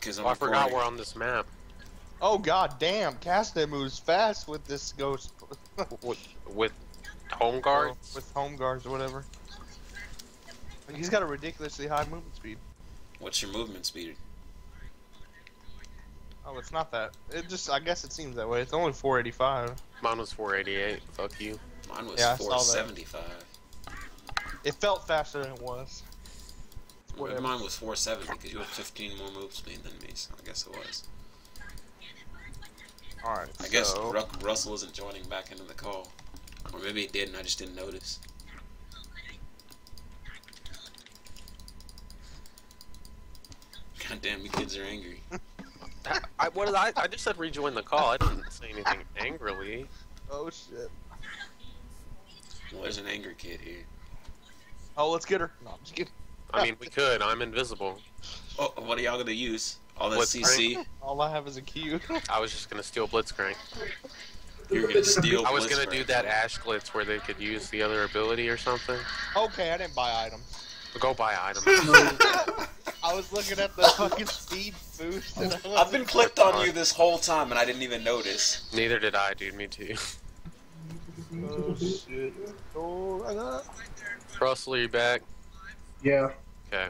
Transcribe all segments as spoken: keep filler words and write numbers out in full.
Cause I'm Oh, I forgot recording. we're on this map. Oh god damn, Casta moves fast with this ghost. with, with home guards? With home guards or whatever. He's got a ridiculously high movement speed. What's your movement speed? Oh, it's not that. It just, I guess it seems that way. It's only four eighty-five. Mine was four eighty-eight. Fuck you. Mine was Yeah, I saw that. four seventy-five. It felt faster than it was. Well, mine was four seventy because you have fifteen more move speed than me, so I guess it was. Alright, I guess so... Ru Russell isn't joining back into the call. Or maybe he did and I just didn't notice. God damn, you kids are angry. I, I, what did I? I just said rejoin the call. I didn't say anything angrily. Oh shit. Well, there's an angry kid here. Oh, let's get her. No, I'm just kidding. I mean, we could. I'm invisible. Oh, what are y'all gonna use? All that What's C C? All I have is a Q. I was just gonna steal Blitzcrank. You're gonna steal I was gonna Blitzcrank. do that Ash Glitz where they could use the other ability or something. Okay, I didn't buy items. Go buy items. I was looking at the fucking speed boost and I I've been clicked on you this whole time and I didn't even notice. Neither did I, dude. Me too. Oh shit. Oh, I got... Russell, are you back? Yeah. Okay.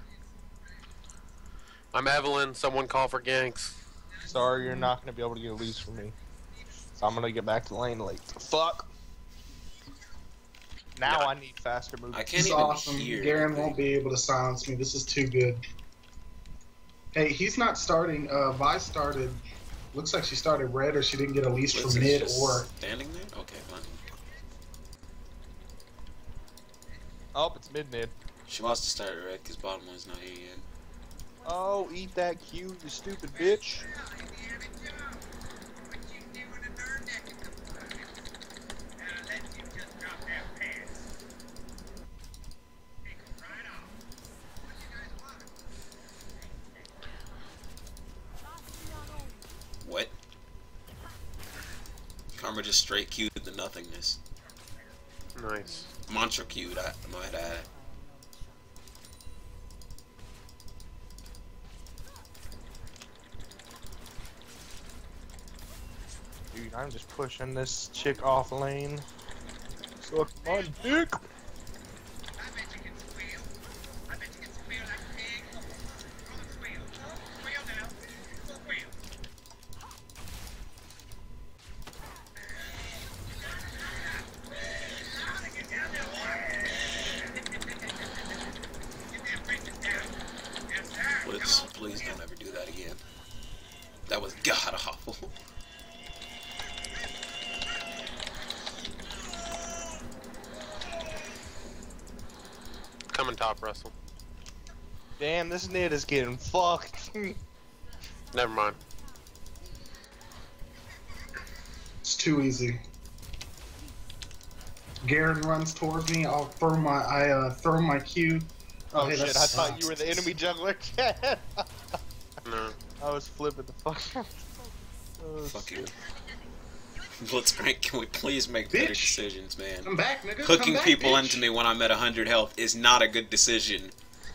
I'm Evelyn. Someone call for ganks. Sorry, you're not gonna be able to get a leash from me. So I'm gonna get back to lane late. Fuck. Now No. I need faster movement. I This can't is even awesome. hear. Garen anything. won't be able to silence me. This is too good. Hey, he's not starting. Uh, Vi started. Looks like she started red, or she didn't get a leash Blitz from is mid, just or standing there? Okay, fine. Oh, it's mid mid. She wants to start red because bottom one's not here yet. Oh, eat that Q, you stupid bitch. What? Karma just straight Q'd the nothingness. Nice. Mantra Q'd, I might add. Dude, I'm just pushing this chick off lane. Suck my dick. Blitz, please don't ever do that again. That was god awful. Coming top, Russell. Damn, this Nid is getting fucked. Never mind. it's too easy. Garen runs towards me. I'll throw my. I uh, throw my Q. Oh hey, shit, I that's- thought you were the enemy juggler. No. I was flipping the fuck out. Oh, Fucking shit. Blitzcrank, can we please make better Bitch. decisions, man? Come back, nigga. Hooking Come back, people bitch. into me when I'm at one hundred health is not a good decision.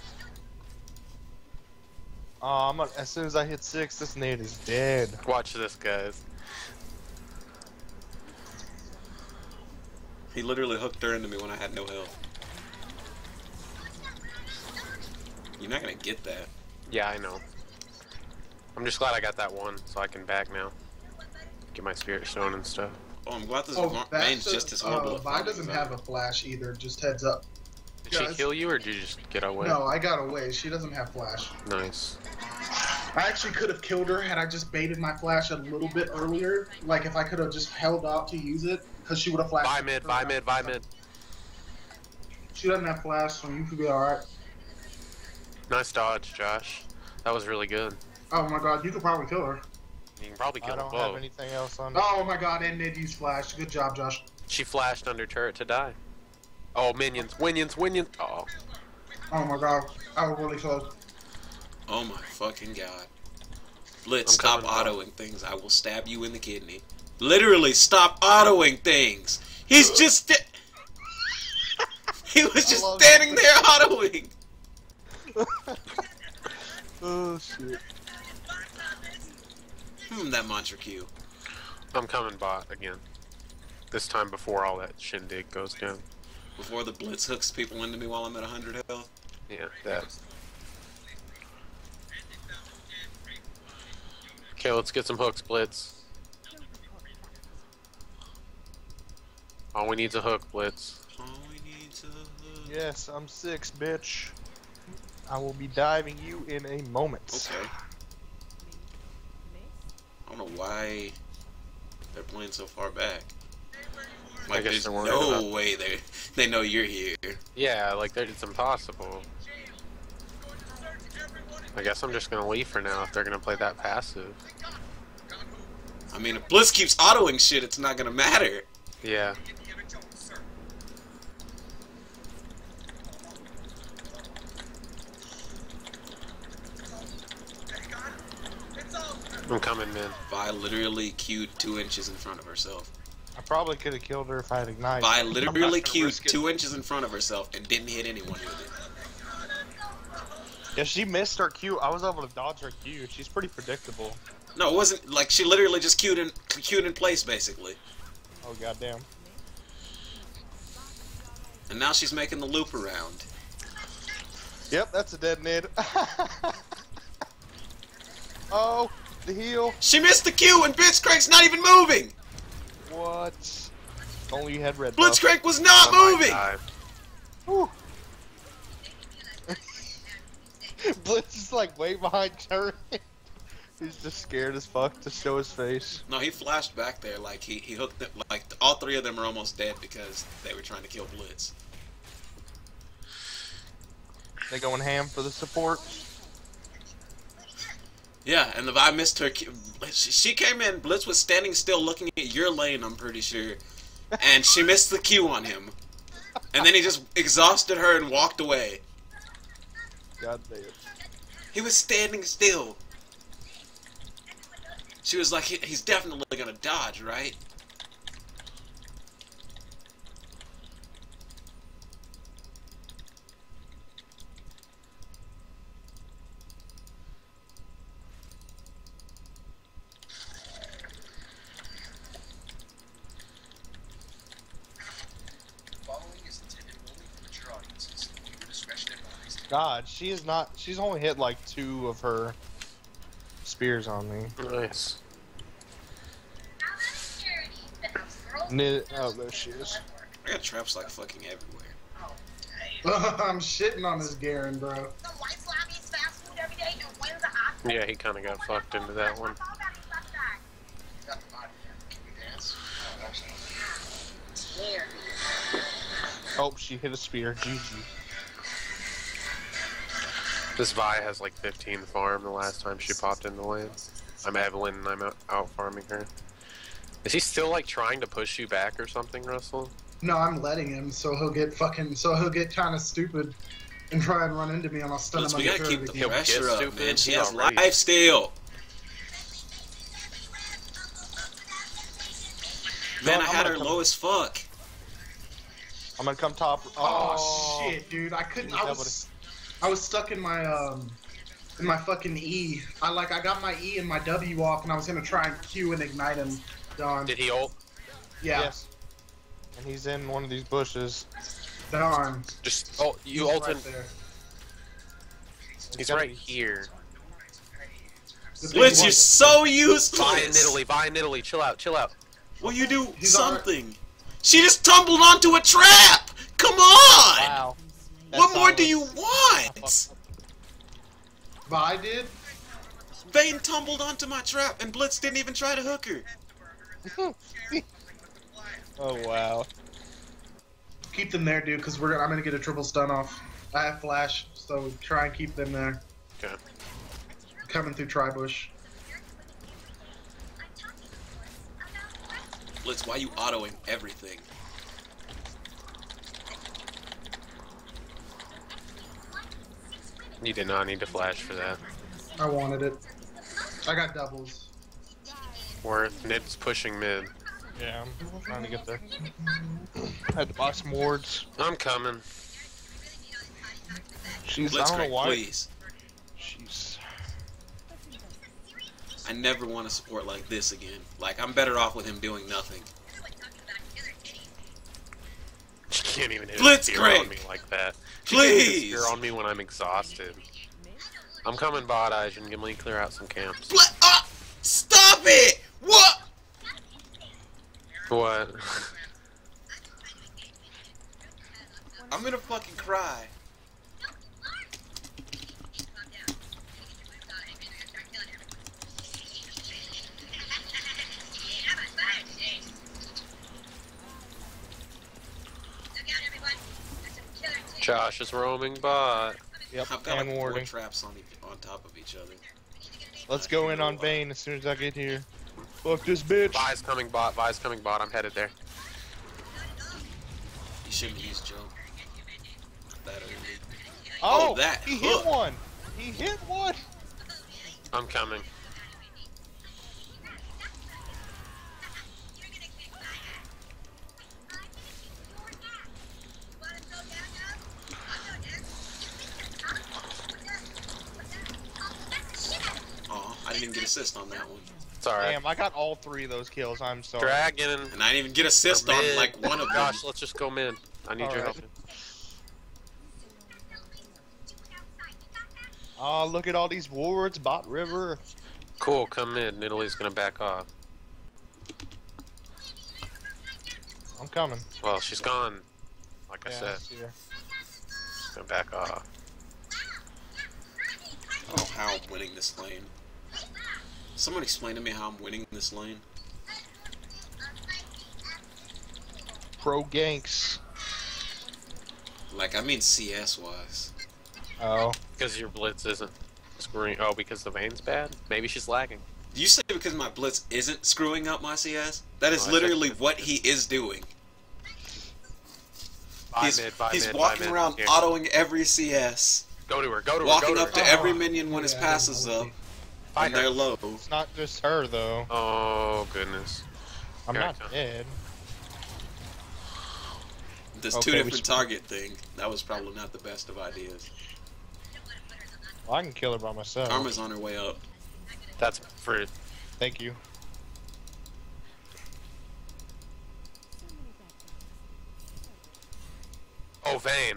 Oh, I'm gonna, as soon as I hit six, this Nid is dead. Watch this, guys. He literally hooked her into me when I had no health. You're not gonna get that. Yeah, I know. I'm just glad I got that one, so I can back now. Get my spirit stone and stuff. Oh, I'm glad this Oh, main's that's just as uh, horrible. uh, at Vi fighting doesn't as have I a flash either. Just heads up. Did she Guys. kill you, or did you just get away? No, I got away. She doesn't have flash. Nice. I actually could have killed her had I just baited my flash a little bit earlier. Like if I could have just held out to use it, because she would have flashed. Buy mid, buy mid, buy mid. She doesn't have flash, so you could be alright. Nice dodge, Josh. That was really good. Oh my god, you could probably kill her. You can probably I kill don't them have both. anything else on. Oh my god, and Nid used flash. Good job, Josh. She flashed under turret to die. Oh, minions, minions, minions. Oh, Oh my god, I was really close. Oh my fucking god. Blitz, I'm stop coming, bro. autoing things. I will stab you in the kidney. Literally, stop autoing things. He's just. Sta he was just love standing there autoing. Oh shit. Hmm, that mantra Q. I'm coming bot again. This time before all that shindig goes down. Before the blitz hooks people into me while I'm at one hundred health. Yeah, that. Okay, let's get some hooks, Blitz. All we need's a hook, Blitz. All we need's a hook. Yes, I'm six, bitch. I will be diving you in a moment. Okay. I don't know why they're playing so far back. Like, guess there's they're worried no about- way they they know you're here. Yeah, like that it's impossible. I guess I'm just gonna leave for now if they're gonna play that passive. I mean, if Blitz keeps autoing shit, it's not gonna matter. Yeah. I'm coming, man. Vi literally queued two inches in front of herself. I probably could have killed her if I had ignited. Vi I'm not literally gonna queued risk it. two inches in front of herself and didn't hit anyone with it. Yeah, she missed her Q. I was able to dodge her Q. She's pretty predictable. No, it wasn't like she literally just queued in queued in place basically. Oh goddamn. And now she's making the loop around. Yep, that's a dead mid. Oh, the heal. She missed the Q and Blitzcrank's not even moving! What? If only you had red buff. Blitzcrank was not I might moving! die. Whew. Blitz is like way behind her. He's just scared as fuck to show his face. No, he flashed back there like he, he hooked them, like all three of them are almost dead because they were trying to kill Blitz. They going ham for the support. Yeah, and the Vi missed her. Q- She she came in, Blitz was standing still looking at your lane, I'm pretty sure. And she missed the Q on him. And then he just exhausted her and walked away. God damn. He was standing still. She was like, he, he's definitely gonna dodge, right? God, she is not. She's only hit like two of her spears on me. Nice. Ni- oh, there she is. I got traps like fucking everywhere. I'm shitting on this Garen, bro. Yeah, he kind of got fucked into that one. Oh, she hit a spear. G G. This Vi has like fifteen farm the last time she popped in the lane. I'm Evelyn and I'm out, out farming her. Is he still like trying to push you back or something, Russell? No, I'm letting him, so he'll get fucking, so he'll get kind of stupid and try and run into me, and I'll stun Blitz, him. we gotta keep the He'll pressure get up, stupid. man. She He's has already- life steal. Man, I I'm had gonna her come- low as fuck. I'm gonna come top. Oh, Oh, shit, dude! I couldn't. He's I able was, I was stuck in my um, in my fucking E. I like, I got my E and my W off, and I was gonna try and Q and ignite him. Darn. Did he ult? Yeah. Yes. And he's in one of these bushes. Darn. Just oh, you He's ulted. right there. He's gotta right be- here. The Blitz, thing you're was- so Vi in useless. Italy, Vi in Italy. Chill out, chill out. Will you do He's alright. something? She just tumbled onto a trap. Come on. Wow. What That's more do solid. you want? Vi did. Vayne tumbled onto my trap, and Blitz didn't even try to hook her. Oh wow. Keep them there, dude, because we're. I'm gonna get a triple stun off. I have flash, so try and keep them there. Okay. Coming through Tribush. Blitz, why you autoing everything? You did not need to flash for that. I wanted it. I got doubles. Worth. Nid's pushing mid. Yeah, I'm trying to get there. I had to buy some wards. I'm coming. She's. I don't Blitzcrank, know why. please. She's. I never want to support like this again. Like, I'm better off with him doing nothing. She can't even hit a Blitzcrank! spear on me like that. She can't hit a Please! spear on me when I'm exhausted. I'm coming bot, Ajin. Give me clear out some camps. Bl uh, stop it! What? What? I'm gonna fucking cry. Josh is roaming bot. Yep, I've got and like four warding. traps on, each, on top of each other. Let's go in on Vayne as soon as I get here. Fuck this bitch. Vi's coming bot. Vi's coming bot. I'm headed there. You shouldn't use Joe. That early. Oh, Oh, that he hook. hit one. He hit one. I'm coming. Aw, I didn't even get assist on that one. It's alright. Damn, I got all three of those kills. I'm sorry. Dragon. And I didn't even get assist Or on mid. like one of them. Gosh, let's just go mid. I need All your right. help. Oh, look at all these wards. Bot River. Cool, come mid. Nidalee's gonna back off. I'm coming. Well, she's gone. Like I Yeah, said, see her. she's gonna back off. Oh, how I'm winning this lane. Someone explain to me how I'm winning this lane. Pro ganks. Like, I mean C S wise. Oh. Because your blitz isn't screwing. Oh, because the Vayne's bad? Maybe she's lagging. Do you say because my blitz isn't screwing up my C S? That is Oh, I literally think- what he is doing. Buy He's, mid, buy he's mid, buy walking mid. around Here. autoing every C S. Go to her, go to her, Walking go up to to her. every Oh, minion when his yeah, pass I is didn't up. know. Fight When they're her. low. It's not just her, though. Oh, goodness. I'm Here I not come. dead. This Okay, two we different should- target thing. That was probably not the best of ideas. Well, I can kill her by myself. Karma's on her way up. That's for. Thank you. Oh, Vayne.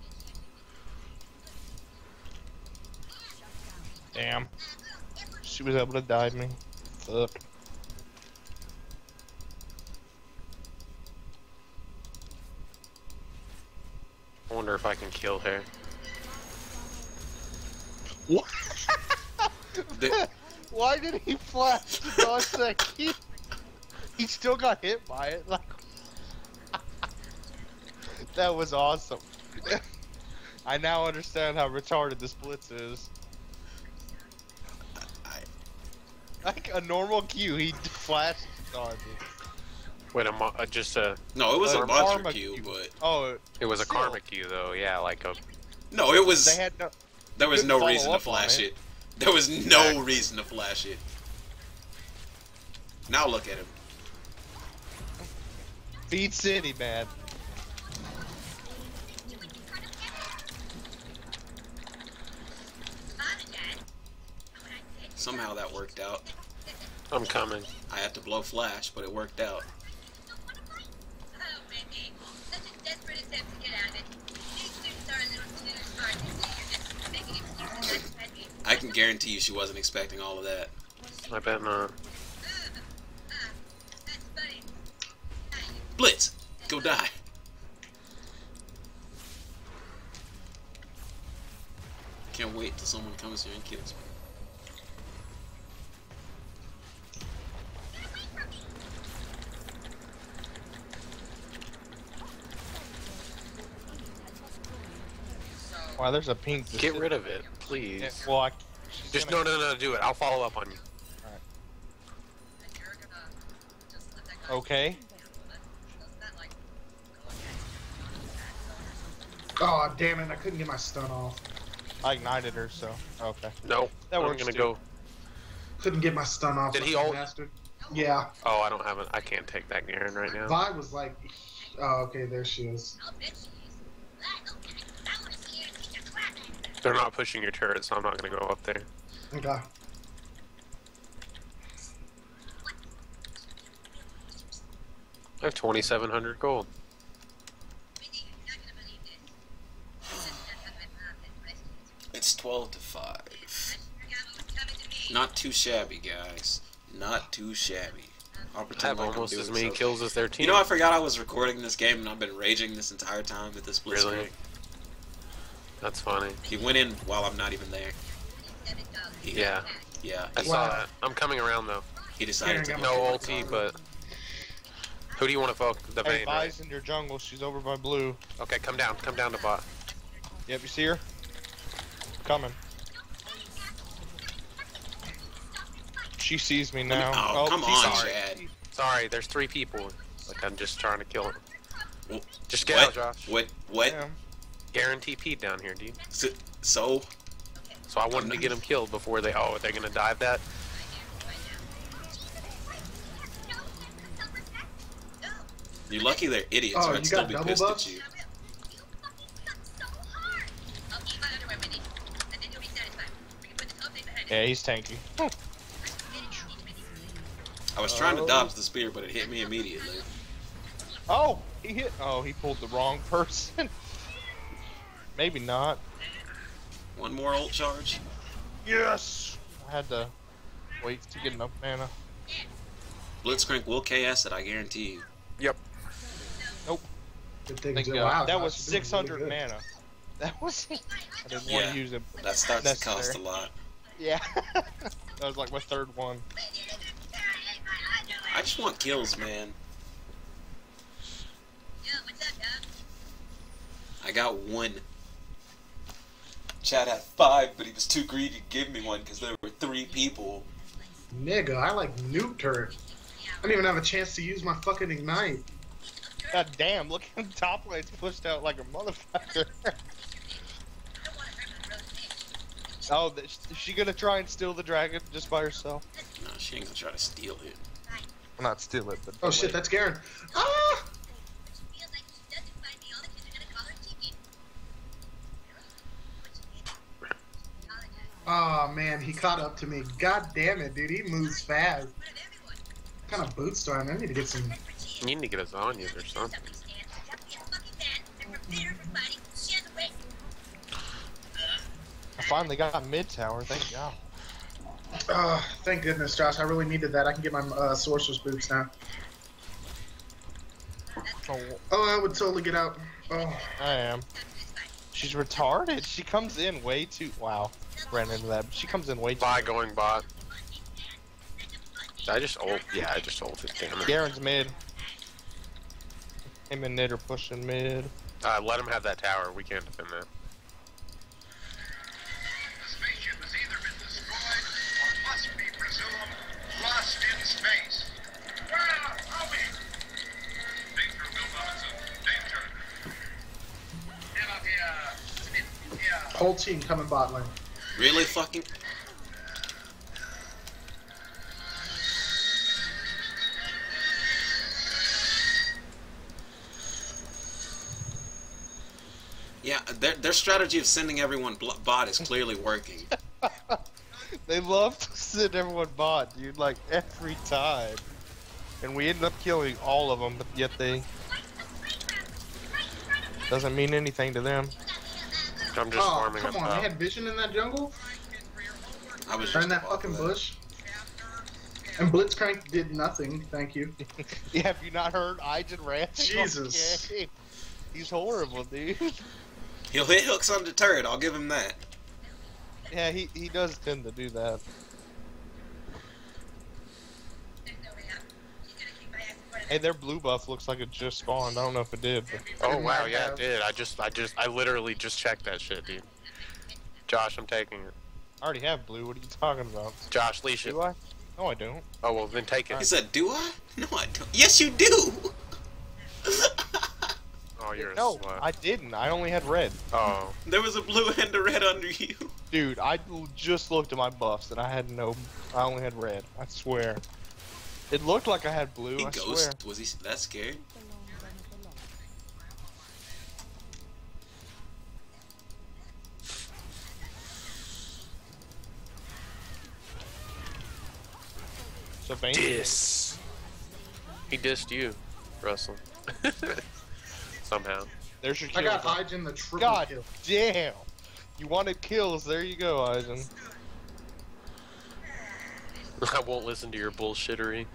Damn. She was able to dive me. Fuck. I wonder if I can kill her. What? The- Why did he flash the dodge that key? He still got hit by it. Like, that was awesome. I now understand how retarded this blitz is. I- Like a normal Q, he flashed the dodge. Wait, a mo- uh, just a. no, it was Uh, a monster Karma Q, Q. but Oh, It was a Still. karma Q though. Yeah, like a. no, it was. they had no. There was couldn't no follow reason to up on flash it. it. There was no Exactly. reason to flash it. Now look at him. Feed City, man. Somehow that worked out. I'm coming. I had to blow flash, but it worked out. I can guarantee you she wasn't expecting all of that. I bet not. Blitz! Go die. Can't wait till someone comes here and kills me. Wow, there's a pink. Get rid of it, please. Yeah, well, I, she's Just gonna- no, no, no, do it. I'll follow up on you. Okay. Oh, damn it. I couldn't get my stun off. I ignited her, so okay. No, That I'm works gonna too. go. Couldn't get my stun off. Did he fucking ult? bastard. Yeah. Oh, I don't have it. I can't take that Garen right now. Vi was like, oh, okay, there she is. They're not pushing your turret, so I'm not gonna go up there. Okay. I have twenty-seven hundred gold. It's twelve to five. Not too shabby, guys. Not too shabby. I'll I pretend have like I'm almost doing as many something. kills as their team. You know, I forgot I was recording this game and I've been raging this entire time at this Blitzkrieg. Really? That's funny. He went in while I'm not even there. He, Yeah, Yeah. I He, saw Wow. that. I'm coming around though. he decided to Aaron No got ulti, but who do you want to focus? The Hey, main, right? Vi's in your jungle. She's over by blue. Okay, come down. Come down to bot. Yep, you see her? Coming. She sees me now. Oh, come she's on, sorry. Chad. Sorry, there's three people. Like I'm just trying to kill him. Well, Just get what? out, Josh. What? What? Damn. Guarantee Pete down here, dude. So, so So I wanted to get him killed before they. Oh, they're gonna dive that. you're lucky they're idiots, Oh, or you I'd still got be double pissed buffs? at you. Yeah, he's tanky. I was trying to Oh. dodge the spear, but it hit me immediately. Oh, he hit. Oh, he pulled the wrong person. Maybe not. One more ult charge. Yes. I had to wait to get enough mana. Blitzcrank will K S it, I guarantee you. Yep. Good thing. Thank Wow, God. That Josh, was you're doing six hundred really good. mana. That was. I didn't Yeah. want to use it. That starts to cost Necessary. a lot. Yeah. That was like my third one. I just want kills, man. I got one. Chad had five, but he was too greedy to give me one because there were three people. Nigga, I like nuked her. I didn't even have a chance to use my fucking ignite. God damn! Look at the top lane's pushed out like a motherfucker. Oh, th- is she gonna try and steal the dragon just by herself? No, she ain't gonna try to steal it. Not steal it, but. Oh shit, that's Garen. Ah! Oh man, he caught up to me. God damn it, dude, he moves fast. What kind of boots do I have? I need to get some. You need to get us Zanyas or something. I finally got mid tower. Thank God. Uh, thank goodness, Josh. I really needed that. I can get my uh, sorcerer's boots now. Oh, Oh, I would totally get out. Oh, I am. She's retarded. She comes in way too. Wow, ran into that. She comes in way too. Bye, going bot. Did I just ult? Yeah, I just ulted. Damn it. Garen's mid. Him and Nid are pushing mid. Uh, let him have that tower. We can't defend that. The spaceship has either been destroyed or must be presumed lost in space. Where are we? Danger, Bill Robinson. Danger. Get up here. Smith, here. whole team coming bot lane. Really fucking... Yeah, their, their strategy of sending everyone bl- bot is clearly working. They love to send everyone bot, dude, like every time. And we ended up killing all of them, but yet they... Doesn't mean anything to them. I'm just Oh, farming come up on. top. They had vision in that jungle? I was Turn just that about fucking that. bush. And Blitzcrank did nothing, thank you. Yeah, have you not heard Ijin ranting? Jesus. Okay. He's horrible, dude. He'll hit hooks on the turret, I'll give him that. Yeah, he, he does tend to do that. Hey, their blue buff looks like it just spawned. I don't know if it did, but... Oh It wow, might yeah, have. it did. I just, I just, I literally just checked that shit, dude. Josh, I'm taking it. I already have blue. What are you talking about? Josh, leash it. Do I? No, I don't. Oh well, then take He it. said, do I? No, I don't. Yes, you do! Oh, you're a No, slut. I didn't. I only had red. Oh, There was a blue and a red under you. Dude, I l- just looked at my buffs and I had no. I only had red. I swear. It looked like I had blue. He I swear. ghost. Was he that scared? So Vayne. diss. He dissed you. Russell. Somehow. There's your I kill. got Ijin the triple God kill. damn. You wanted kills. There you go, Eisen. I won't listen to your bullshittery.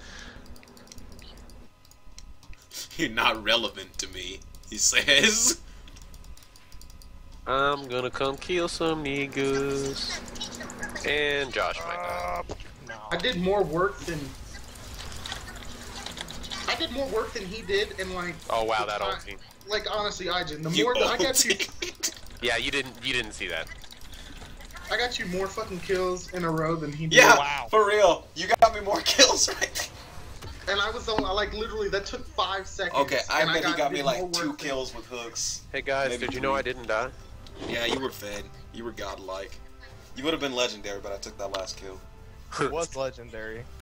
You're not relevant to me, he says. I'm gonna come kill some niggas. And Josh might die. Uh, no. I did more work than I did more work than he did, and like. Oh wow, the that time- ulti. Like honestly, Ijin, the You more that I got you, ulted. Yeah, you didn't. You didn't see that. I got you more fucking kills in a row than he did. Yeah, Wow. for real. You got me more kills right And I was on, like literally that took five seconds. there. Okay, I and bet he got did me more like work two than- kills with hooks. Hey guys, Maybe did you know three. I didn't die? Yeah, you were fed. You were godlike. You would have been legendary, but I took that last kill. It was legendary.